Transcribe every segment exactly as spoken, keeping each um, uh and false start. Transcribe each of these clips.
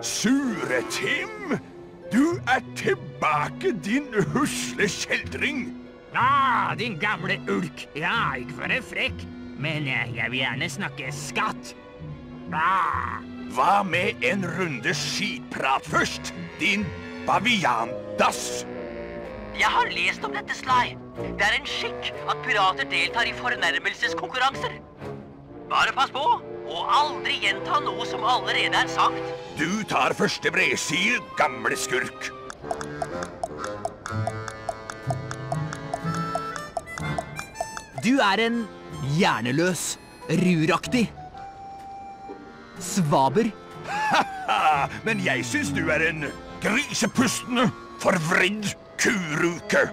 Sure Tim, du er tilbake, din husle kjeldring. Ah, din gamle ulk. Ja, ikke for en frekk, men jeg vil gjerne snakke skatt. Ah. Hva med en runde skitprat først, din baviandass? Jeg har lest om dette, Sly. Det er en skikk at pirater deltar i fornærmelseskonkurranser. Bare pass på, og aldri gjenta noe som allerede er sagt. Du tar første bredside, gamle skurk. Du er en hjerneløs, ruraktig svaber. Haha, men jeg synes du er en grisepustende, forvridd kuruke.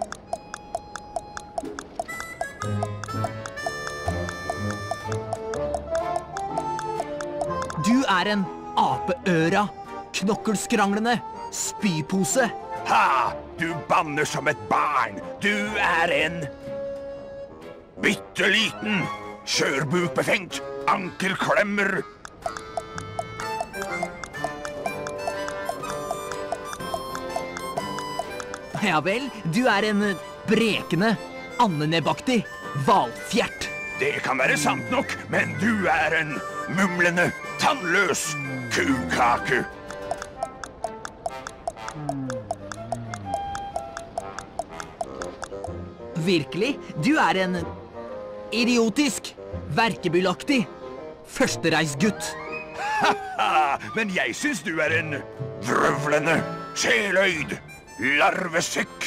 Du er en apeøra, knokkelskranglende spypose. Ha! Du banner som et barn. Du er en bitteliten, skjørbukbefengt, ankelklemmer. Ja vel, du er en brekende, andenebbaktig hvalfjert. Det kan være sant nok, men du er en mumlende, tannløs kukake. Virkelig, du er en idiotisk, verkebylaktig førstereisgutt. Haha, men jeg synes du er en vrøvlende, sjeløyd larvesekk.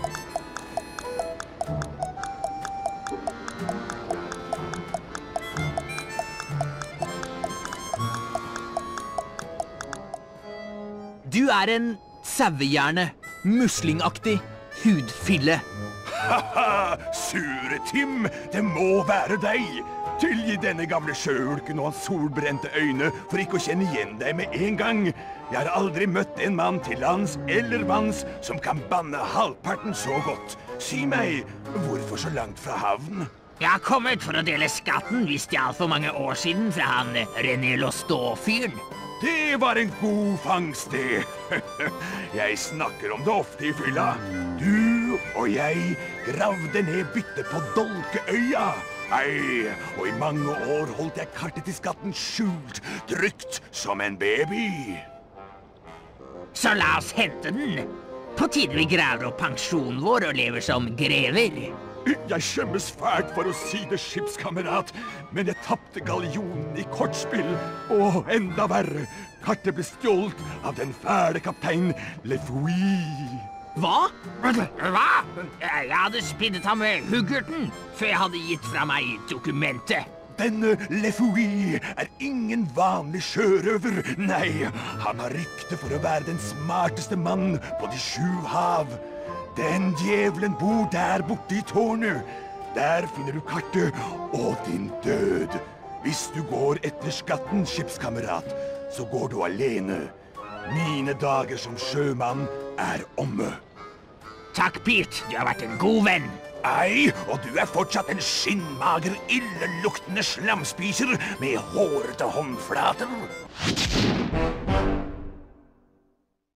Du er en sauehjerne, muslingaktig hudfille. Haha, sure Tim, det må være deg. Tilgi denne gamle sjøulken og hans solbrente øyne for ikke å kjenne igjen deg med en gang. Jeg har aldri møtt en mann til lands eller vanns som kan banne halvparten så godt. Si meg, hvorfor så langt fra havn? Jeg har kommet for å dele skatten vi stjal for mange år siden fra han René Lostå-fyren. Det var en god fangst, det. Jeg snakker om det ofte i fylla. Du og jeg gravde ned bytte på Dolkeøya. Hei, og i mange år holdt jeg kartet til skatten skjult, trygt som en baby. Så la oss hente den. På tide vi graver opp pensjonen vår og lever som grever. Jeg skjemmes fælt for å si det, skipskamerat, men jeg tappte galjonen i kortspill, og enda verre, kartet ble stjålet av den fæle kaptein Lefouille. Hva? Hva? Jeg hadde spinnet ham med huggerten før jeg hadde gitt fra meg dokumentet. Denne Lefouille er ingen vanlig sjørøver, nei, han har rykte for å være den smarteste mann på de sju hav. Den djevelen bor der borte i tårnet. Der finner du kartet og din død. Hvis du går etter skatten, skipskamerat, så går du alene. Mine dager som sjømann er omme. Takk, Pete. Du har vært en god venn. Ei, og du er fortsatt en skinnmager, illeluktende slamspiser med hårete håndflater.